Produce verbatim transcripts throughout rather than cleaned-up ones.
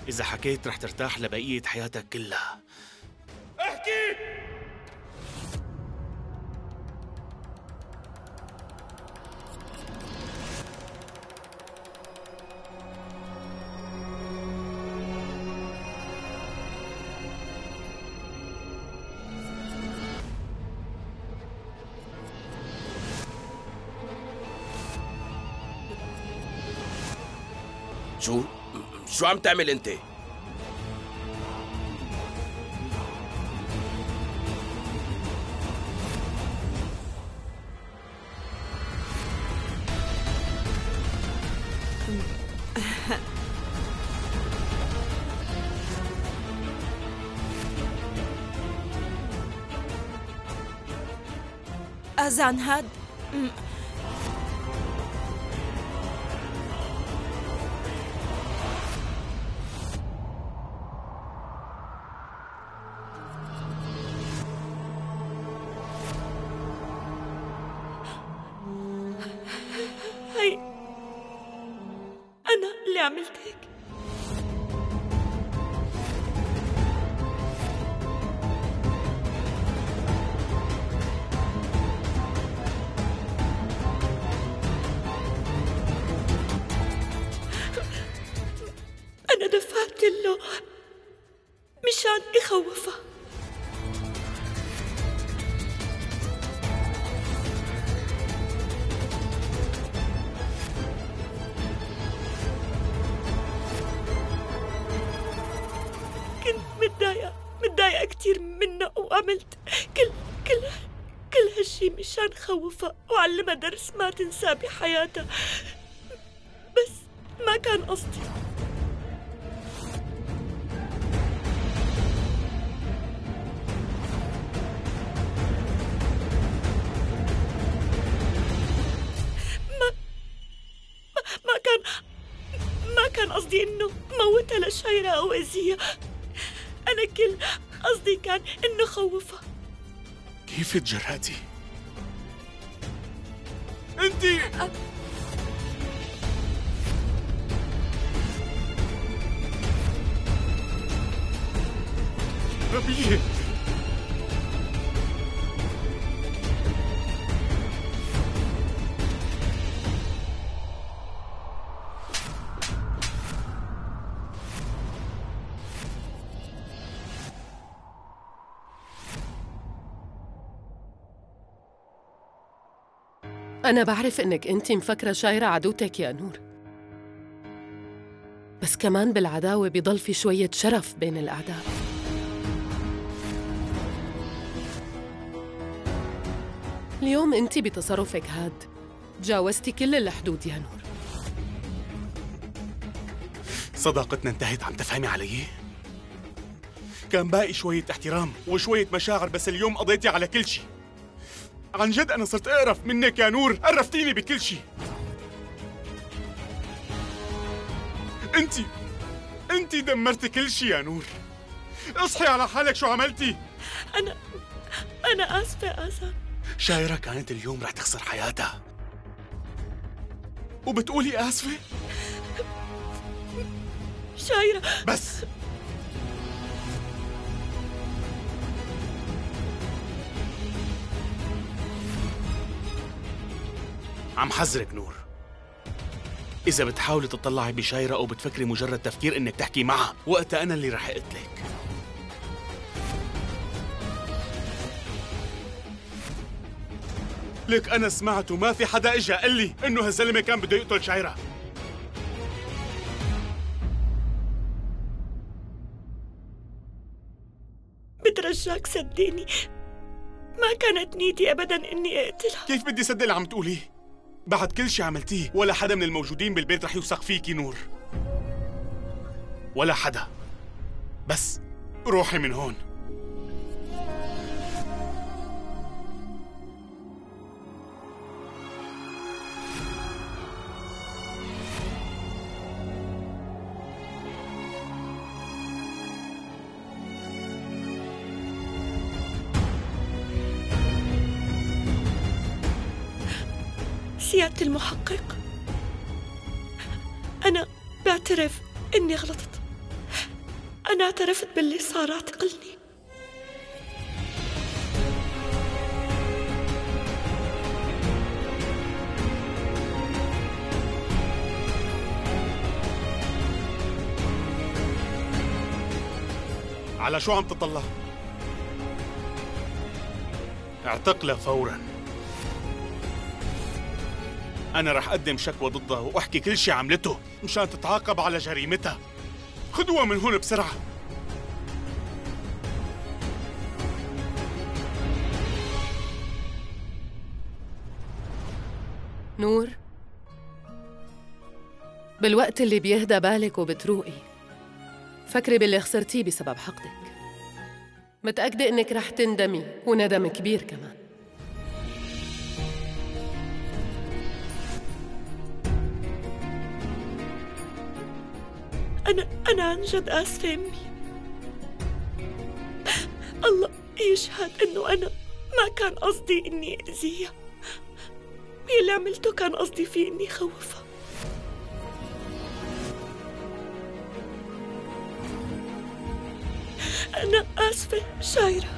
إذا حكيت رح ترتاح لبقية حياتك كلها. احكي! شو؟ شو عم تعمل انت؟ أزعنهاد هي أنا اللي عملت هيك. أنا دفعت له مشان يخوفها. كنت متضايقة متضايقة كتير منه، وعملت كل كل كل هالشي مشان خوفها وعلمها درس ما تنساه بحياتها، بس ما كان قصدي. ما ما كان ما كان قصدي إنه موتها لشايرة أو أذيها. أنا كل قصدي كان إنه خوفها. كيف تجرأتي؟ انتي أ... غبية. أنا بعرف إنك أنتِ مفكرة شايرة عدوتك يا نور، بس كمان بالعداوة بيضل في شوية شرف بين الأعداء. اليوم أنتِ بتصرفك هاد تجاوزتي كل الحدود يا نور. صداقتنا انتهت، عم تفهمي علي؟ كان باقي شوية احترام وشوية مشاعر، بس اليوم قضيتي على كل شيء. عن جد أنا صرت أقرف منك يا نور، قرفتيني بكل شيء. أنتِ أنتِ دمرتي كل شيء يا نور. اصحي على حالك، شو عملتي؟ أنا أنا آسفة آسان. شايرة كانت اليوم رح تخسر حياتها وبتقولي آسفة؟ شايرة بس عم حذرك نور، إذا بتحاولي تطلعي بشايرة أو بتفكري مجرد تفكير إنك تحكي معها، وقتها أنا اللي رح أقتلك. لك أنا سمعت وما في حدا إجا قال لي إنه هالزلمة كان بده يقتل شايرة. بترجاك صدقني، ما كانت نيتي أبداً إني أقتلها. كيف بدي صدق اللي عم تقوليه؟ بعد كل شي عملتيه ولا حدا من الموجودين بالبيت رح يوثق فيكي نور، ولا حدا. بس روحي من هون. سيادة المحقق، أنا بعترف إني غلطت. أنا اعترفت باللي صار، اعتقلني. على شو عم تطلع؟ اعتقلها فوراً. أنا رح أقدم شكوى ضدها وأحكي كل شي عملته مشان تتعاقب على جريمتها. خدوها من هون بسرعة. نور، بالوقت اللي بيهدى بالك وبتروقي فكري باللي خسرتيه بسبب حقدك. متأكدة إنك رح تندمي، وندم كبير كمان. أنا أنا عن جد آسفة أمي. الله يشهد إنه أنا ما كان قصدي إني أذيها. اللي عملته كان قصدي فيه إني خوفها. أنا آسفة شايرة.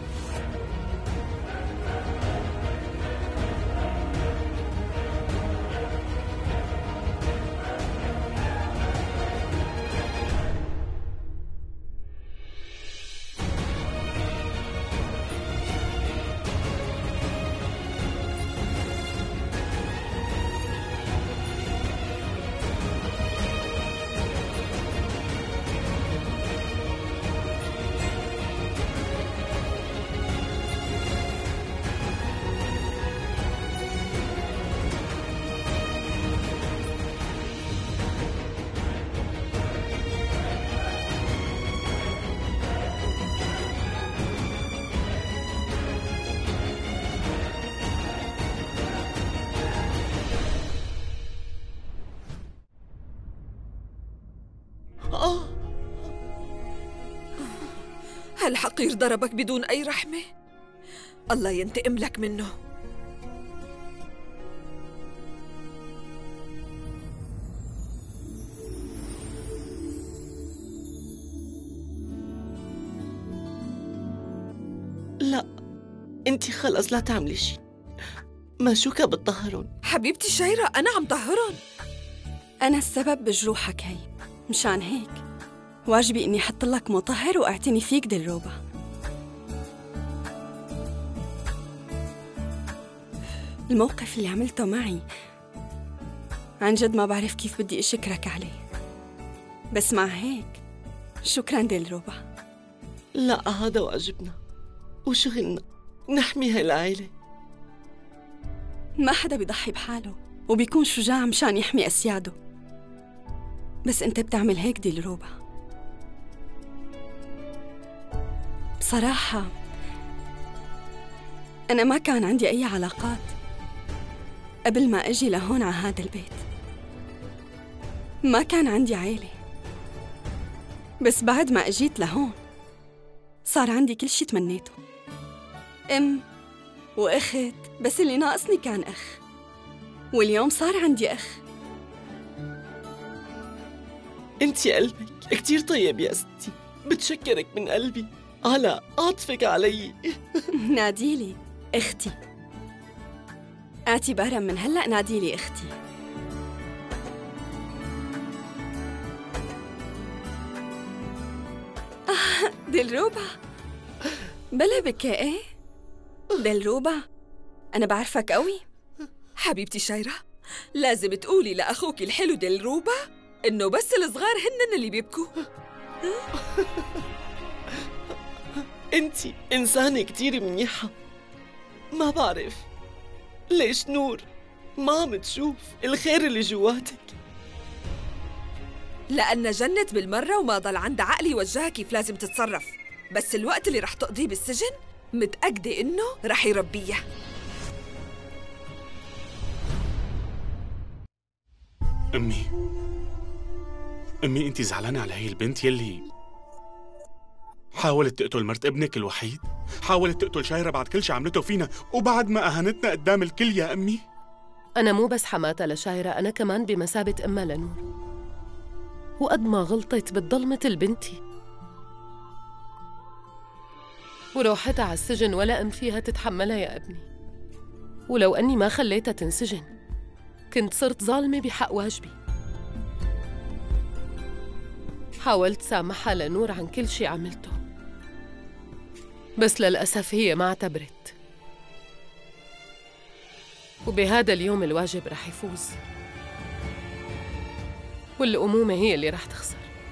هالحقير ضربك بدون أي رحمة؟ الله ينتقم لك منه. لا، انتي خلص لا تعملي شي. ماشوكا بتطهرن. حبيبتي شايرة، أنا عم طهرن. أنا السبب بجروحك هي، مشان هيك واجبي إني أحط لك مطهر وأعتني فيك دلروبة. الموقف اللي عملته معي عن جد ما بعرف كيف بدي أشكرك عليه، بس مع هيك شكراً دلروبة. لا، هذا واجبنا وشغلنا، نحمي هالعائلة. ما حدا بيضحي بحاله وبيكون شجاع مشان يحمي أسياده، بس أنت بتعمل هيك دلروبة. بصراحة أنا ما كان عندي أي علاقات قبل ما أجي لهون على هذا البيت. ما كان عندي عيلة، بس بعد ما أجيت لهون صار عندي كل شي تمنيته، أم وأخت، بس اللي ناقصني كان أخ، واليوم صار عندي أخ. انتي قلبك كتير طيب يا ستي، بتشكرك من قلبي على عاطفك علي. ناديلي اختي، اعتبارا من هلأ ناديلي اختي. آه دلروبة، بلا بكي ايه؟ دلروبة أنا بعرفك قوي. حبيبتي شايرة، لازم تقولي لأخوك الحلو دلروبة إنه بس الصغار هنن اللي بيبكوا. انتي إنسانة كتير منيحة. ما بعرف ليش نور ما عم تشوف الخير اللي جواتك. لأن جنت بالمرة وما ضل عندها عقل يوجهها كيف لازم تتصرف، بس الوقت اللي رح تقضيه بالسجن متأكدة إنه رح يربيها. أمي أمي أنت زعلانة على هي البنت يلي حاولت تقتل مرت ابنك الوحيد؟ حاولت تقتل شايرة بعد كل شي عملته فينا وبعد ما أهانتنا قدام الكل يا أمي؟ أنا مو بس حماتها لشايرة، أنا كمان بمثابة أمها لنور، وقد ما غلطت بتضل مثل بنتي. وروحتها على السجن ولا أن فيها تتحملها يا ابني. ولو أني ما خليتها تنسجن كنت صرت ظالمة بحق واجبي. حاولت سامحها لنور عن كل شي عملته، بس للأسف هي ما اعتبرت. وبهذا اليوم الواجب رح يفوز، والأمومة هي اللي رح تخسر.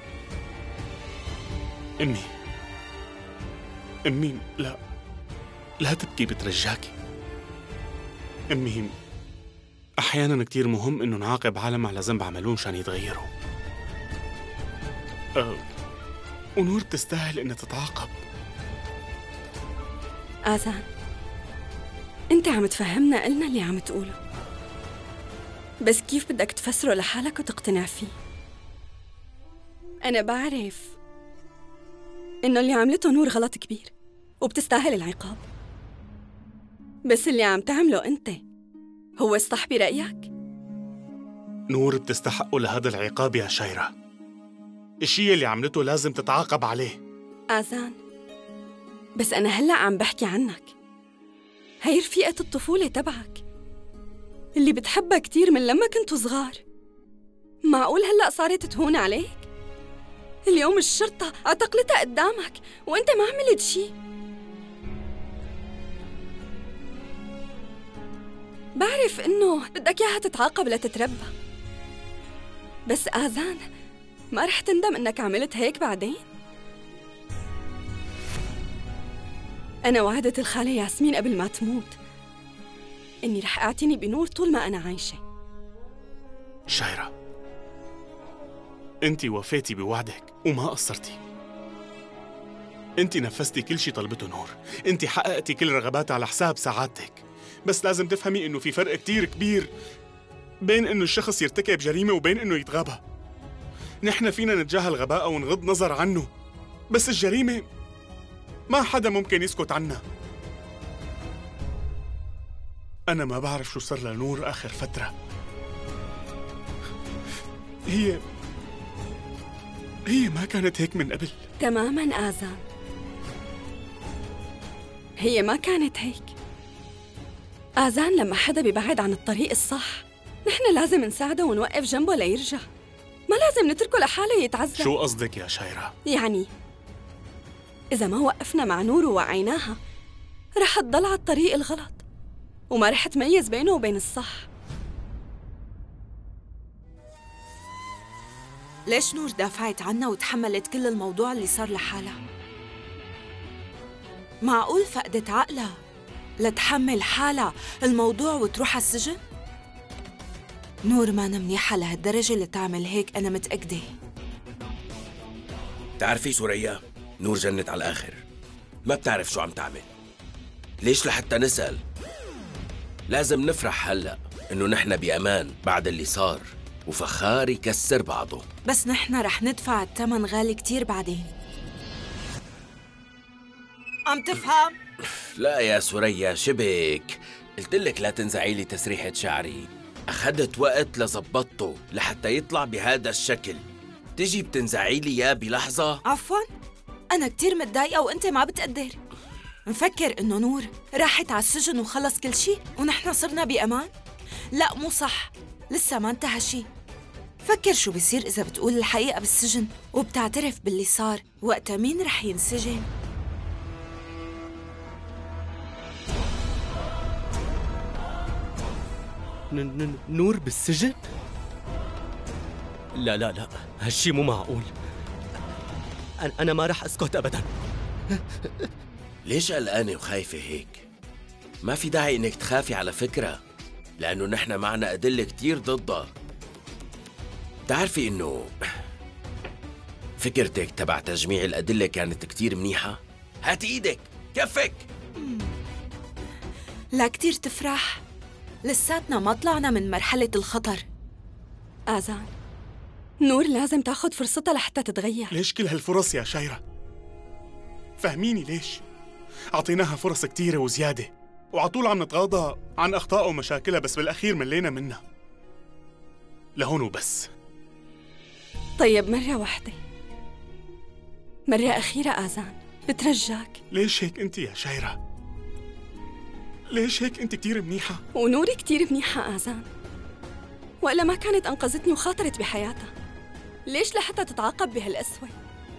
أمي أمي لا لا تبكي، بترجاكي. أمي أحياناً كتير مهم إنه نعاقب عالم على ذنب عملوه مشان يتغيروا. أه ونور تستاهل إنها تتعاقب. آذان، أنت عم تفهمنا قلنا اللي عم تقوله، بس كيف بدك تفسره لحالك وتقتنع فيه؟ أنا بعرف إنه اللي عملته نور غلط كبير وبتستاهل العقاب، بس اللي عم تعمله أنت هو الصح برأيك؟ نور بتستحقه لهذا العقاب يا شيرة. الشيء اللي عملته لازم تتعاقب عليه. آذان، بس أنا هلأ عم بحكي عنك. هي رفيقة الطفولة تبعك اللي بتحبها كتير من لما كنتوا صغار. معقول هلأ صارت تهون عليك؟ اليوم الشرطة اعتقلتها قدامك وأنت ما عملت شي. بعرف إنه بدك إياها تتعاقب لتتربى، بس آذان ما رح تندم إنك عملت هيك بعدين؟ أنا وعدت الخالة ياسمين قبل ما تموت إني رح أعتني بنور طول ما أنا عايشة. شيرة، أنت وفيتي بوعدك وما قصرتي. أنت نفذتي كل شي طلبته نور، أنت حققتي كل رغباتها على حساب سعادتك، بس لازم تفهمي إنه في فرق كتير كبير بين إنه الشخص يرتكب جريمة وبين إنه يتغابى. نحن فينا نتجاهل غباءه ونغض نظر عنه، بس الجريمة ما حدا ممكن يسكت عنها. أنا ما بعرف شو صار لنور آخر فترة. هي هي ما كانت هيك من قبل. تماماً آذان، هي ما كانت هيك. آذان لما حدا بيبعد عن الطريق الصح نحن لازم نساعده ونوقف جنبه ليرجع، ما لازم نتركه لحاله يتعذب. شو قصدك يا شيرة؟ يعني إذا ما وقفنا مع نور ووعيناها رح تضل على الطريق الغلط وما رح تميز بينه وبين الصح. ليش نور دافعت عنا وتحملت كل الموضوع اللي صار لحالها؟ معقول فقدت عقلها لتحمل حالها الموضوع وتروح على السجن؟ نور ما منيحة لهالدرجة اللي تعمل هيك، أنا متأكدة. تعرفي سوريا، نور جنت على الآخر، ما بتعرف شو عم تعمل. ليش لحتى نسأل؟ لازم نفرح هلأ إنه نحن بأمان بعد اللي صار، وفخار يكسر بعضه. بس نحن رح ندفع الثمن غالي كتير بعدين. عم تفهم؟ لا يا سوريا، شبك قلتلك لا تنزعي لي تسريحة شعري، أخذت وقت لزبطته لحتى يطلع بهذا الشكل، تجي بتنزعي لي إياه بلحظة؟ عفواً، أنا كتير متضايقة وأنت ما بتقدر. مفكر إنه نور راحت على السجن وخلص كل شي ونحن صرنا بأمان؟ لا، مو صح، لسه ما انتهى شي. فكر شو بيصير إذا بتقول الحقيقة بالسجن وبتعترف باللي صار، وقتها مين رح ينسجن؟ نور بالسجن؟ لا لا لا، هالشي مو معقول. أنا ما رح أسكت أبداً. ليش قلقانة وخايفة هيك؟ ما في داعي إنك تخافي على فكرة، لأنه نحن معنا أدلة كتير ضدها. تعرفي إنه فكرتك تبع تجميع الأدلة كانت كتير منيحة؟ هاتي إيدك، كفك. لا كتير تفرح، لساتنا ما طلعنا من مرحلة الخطر. آذان، نور لازم تاخد فرصتها لحتى تتغير. ليش كل هالفرص يا شيرة؟ فهميني ليش؟ أعطيناها فرص كتيرة وزيادة، وعطول عم نتغاضى عن أخطائها ومشاكلها، بس بالأخير ملينا منها لهون وبس. طيب مرة واحدة، مرة أخيرة آذان، بترجاك. ليش هيك انت يا شايرة؟ ليش هيك انت كتير منيحة؟ ونوري كتير منيحة آذان، وإلا ما كانت أنقذتني وخاطرت بحياتها. ليش لحتى تتعاقب بهالقسوة؟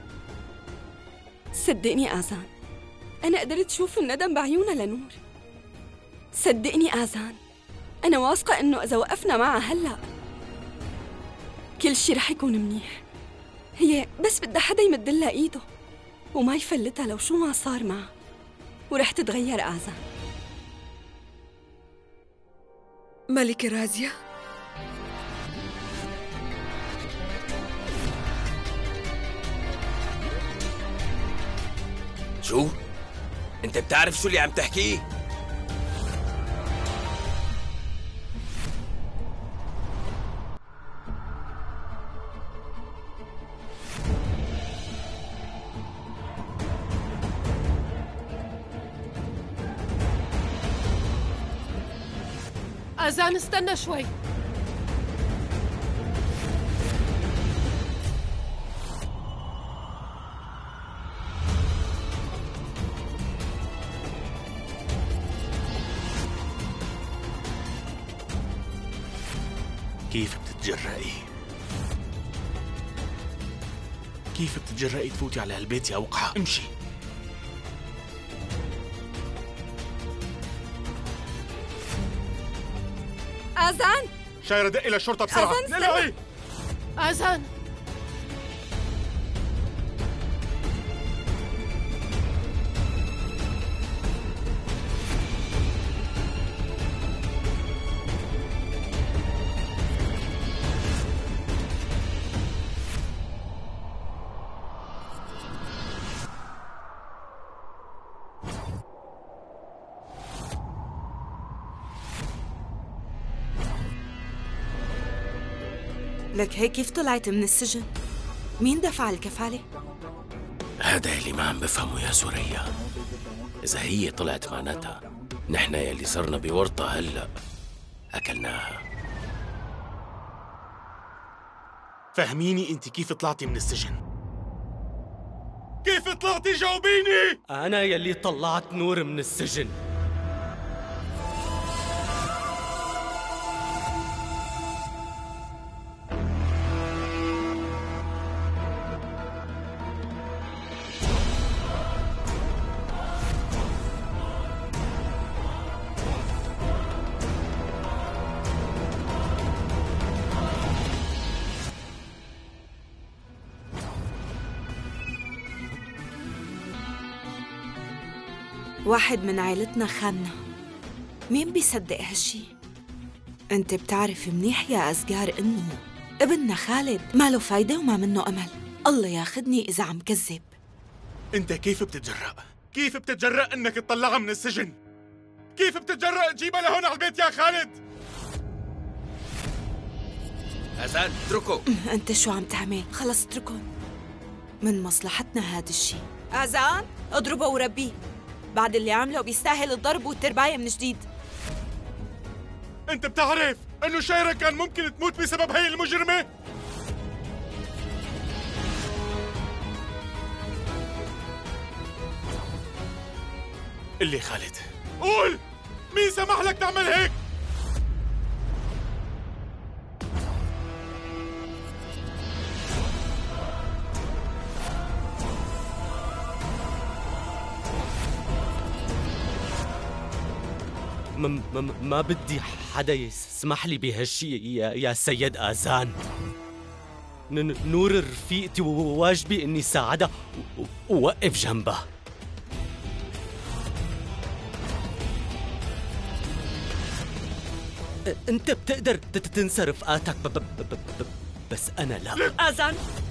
صدقني آذان، أنا قدرت شوف الندم بعيونها لنور. صدقني آذان، أنا واثقة إنه إذا وقفنا معها هلأ كل شي رح يكون منيح. هي بس بدها حدا يمدلها إيده وما يفلتها لو شو ما صار معها، ورح تتغير آذان. ملكة رازية، شو؟ انت بتعرف شو اللي عم تحكيه؟ آذان استنى شوي. كيف بتتجرئي؟ كيف بتتجرئي تفوتي على هالبيت يا وقحة؟ امشي. آذان، شايرة دقي للشرطة بسرعة. آذان، نلاقي آذان، لك هيك كيف طلعت من السجن؟ مين دفع الكفالة؟ هذا اللي ما عم بفهمه يا سوريا. إذا هي طلعت معناتها نحن يلي صرنا بورطة هلأ أكلناها. فهميني انت كيف طلعتي من السجن؟ كيف طلعتي؟ جاوبيني. أنا يلي طلعت نور من السجن. واحد من عائلتنا خاننا. مين بيصدق هالشي؟ انت بتعرف منيح يا أزقار إنه ابننا خالد ما له فايدة وما منه أمل. الله ياخدني إذا عم كذب. انت كيف بتتجرأ؟ كيف بتتجرأ انك تطلعها من السجن؟ كيف بتتجرأ تجيبها لهون على البيت يا خالد؟ آذان اتركه. انت شو عم تعمل؟ خلص اتركهم، من مصلحتنا هذا الشيء. آذان اضربه وربيه، بعد اللي عمله بيستاهل الضرب والترباية من جديد. انت بتعرف انه شايرة كان ممكن تموت بسبب هي المجرمة؟ اللي خالد، قول مين سمح لك تعمل هيك؟ ما, ما, ما بدي حدا يسمح لي بهالشي يا, يا سيد آذان. ن- نور رفيقتي وواجبي إني ساعدها ووقف جنبها. أنت بتقدر تنسى رفقاتك ب- ب- ب- ب- بس أنا لا. آذان،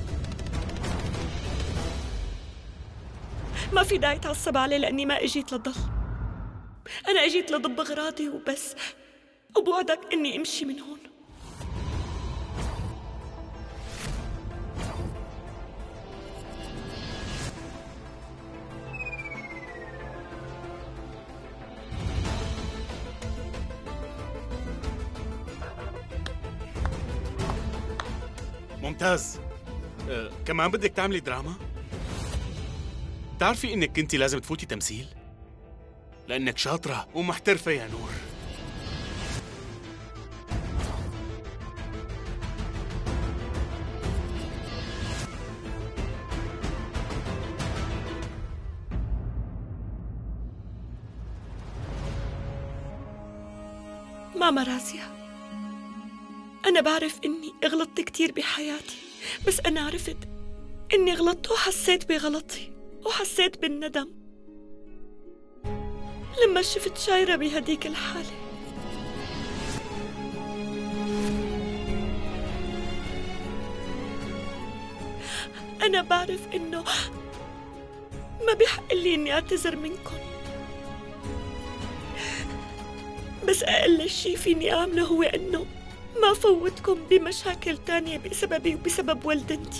ما في داعي تعصب علي لأني ما إجيت للضل. أنا إجيت لضب أغراضي وبس، وبوعدك إني أمشي من هون. ممتاز. أه، كمان بدك تعملي دراما؟ بتعرفي إنك كنتي لازم تفوتي تمثيل؟ لأنك شاطرة ومحترفة يا نور. ماما رازية، أنا بعرف إني غلطت كتير بحياتي، بس أنا عرفت إني غلطت وحسيت بغلطي وحسيت بالندم لما شفت شايرة بهديك الحالة. أنا بعرف إنه ما بيحق لي إني أعتذر منكم، بس أقل شي فيني أعمله هو إنه ما فوتكم بمشاكل تانية بسببي وبسبب والدتي.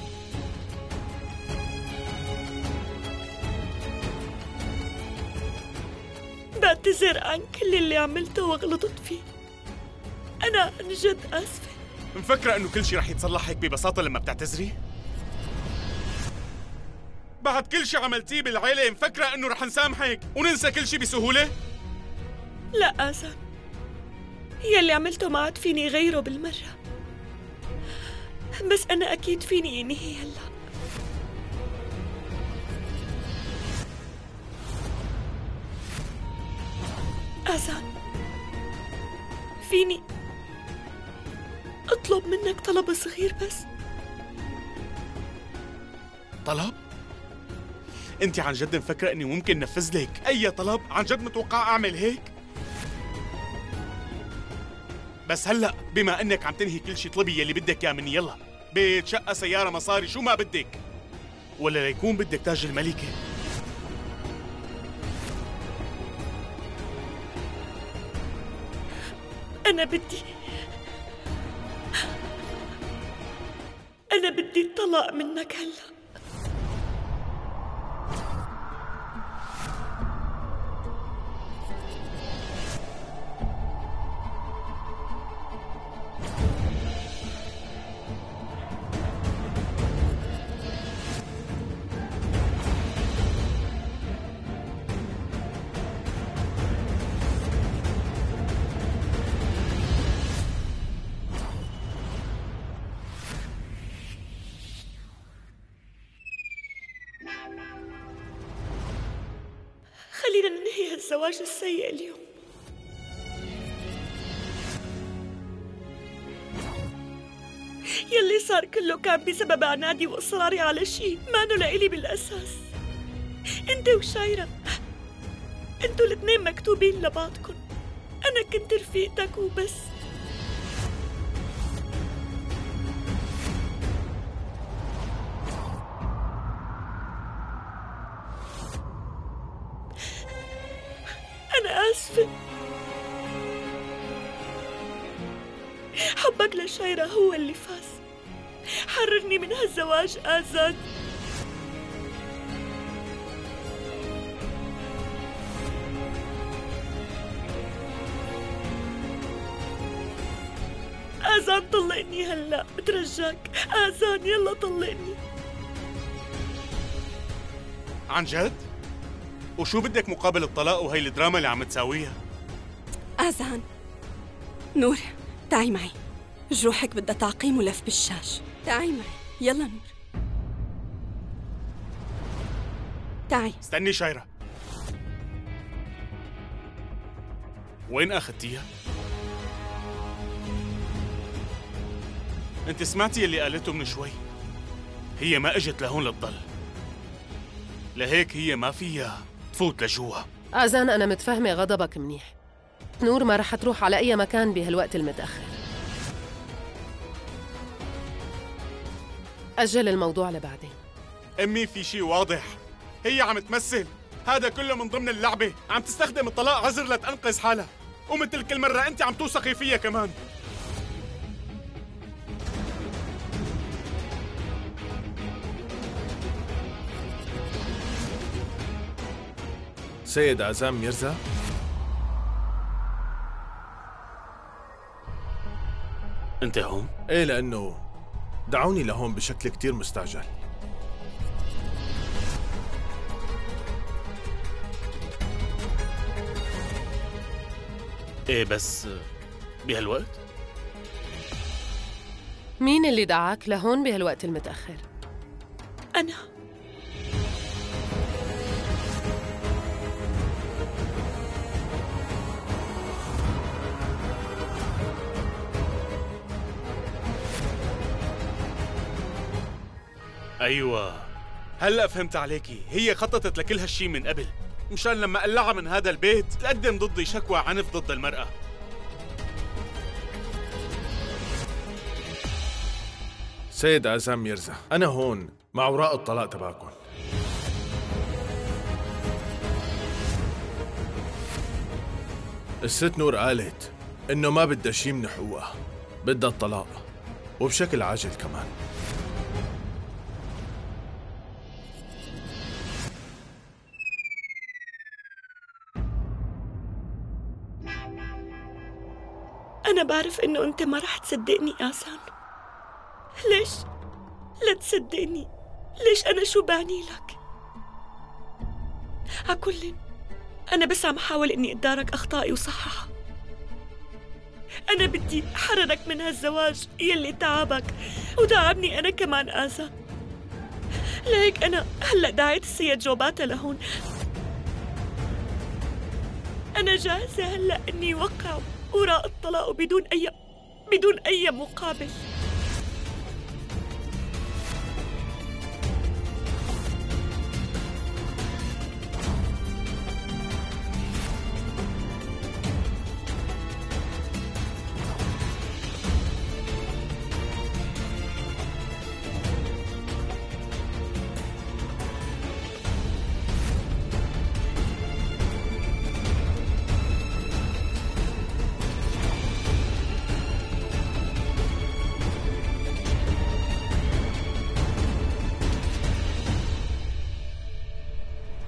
بعتذر عن كل اللي عملته وغلطت فيه. أنا عن جد آسفة. مفكرة إنه كل شي رح يتصلح هيك ببساطة لما بتعتذري؟ بعد كل شي عملتيه بالعيلة مفكرة إنه رح نسامحك وننسى كل شي بسهولة؟ لا آذان، يلي عملته ما عاد فيني غيره بالمرة، بس أنا أكيد فيني أنهي هلا. آذان، فيني أطلب منك طلب صغير بس؟ طلب؟ أنت عن جد مفكرة إني ممكن نفذ لك أي طلب؟ عن جد متوقع أعمل هيك؟ بس هلأ بما إنك عم تنهي كل شي طلبي يلي بدك إياه مني، يلا بيت، شقة، سيارة، مصاري، شو ما بدك، ولا ليكون بدك تاج الملكة؟ أنا بدي أنا بدي الطلاق منك هلأ. خلينا ننهي هالزواج السيء اليوم. يلي صار كله كان بسبب عنادي وإصراري على شيء مانو لإلي بالأساس. انت وشايرة انتوا الاثنين مكتوبين لبعضكن، أنا كنت رفيقتك وبس. أنا آسفة. حبك لشايرة هو اللي فاز. حررني من هالزواج آذان. آذان طلقني هلأ بترجاك. آذان يلا طلقني. عن جد؟ وشو بدك مقابل الطلاق وهي الدراما اللي عم تساويها؟ آذان، نور تعي معي، جروحك بدها تعقيم ولف بالشاش. تعي معي يلا نور، تعي. استني شايرة، وين أخذتيها؟ أنت سمعتي اللي قالته من شوي؟ هي ما اجت لهون لتضل، لهيك هي ما فيها تفوت لجوا. آذان، أنا متفهمة غضبك منيح. نور ما رح تروح على أي مكان بهالوقت المتأخر. أجل الموضوع لبعدين. أمي في شيء واضح، هي عم تمثل. هذا كله من ضمن اللعبة، عم تستخدم الطلاق عذر لتنقذ حالها، ومثل كل مرة أنت عم توثقي فيها كمان. سيد عزام ميرزا، أنت هون؟ إيه، لأنه دعوني لهون بشكل كتير مستعجل. ايه بس بهالوقت؟ مين اللي دعاك لهون بهالوقت المتأخر؟ أنا. أيوة، هلأ فهمت عليكي. هي خططت لكل هالشي من قبل مشان لما قلعها من هذا البيت تقدم ضدي شكوى عنف ضد المرأة. سيد آذان ميرزا، أنا هون مع أوراق الطلاق تبعكم. الست نور قالت إنه ما بدها شي من حقوقها، بدها الطلاق وبشكل عاجل كمان. أنا بعرف إنه أنت ما رح تصدقني آذان. ليش؟ لا تصدقني. ليش أنا شو بعني لك؟ عكل أنا بس عم حاول إني أتدارك أخطائي وصححها. أنا بدي أحررك من هالزواج يلي تعبك ودعبني أنا كمان آذان. لهيك أنا هلأ دعيت السيد جوباتا لهون. أنا جاهزة هلأ إني وقع أوراق الطلاق بدون أي بدون أي مقابل.